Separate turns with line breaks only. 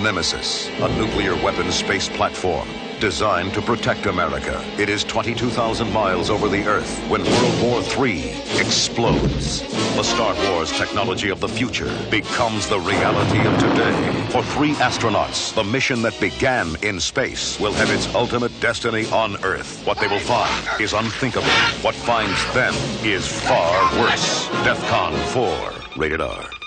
Nemesis, a nuclear weapons space platform designed to protect America. It is 22,000 miles over the Earth when World War III explodes. The Star Wars technology of the future becomes the reality of today. For 3 astronauts, the mission that began in space will have its ultimate destiny on Earth. What they will find is unthinkable. What finds them is far worse. Defcon 4, rated R.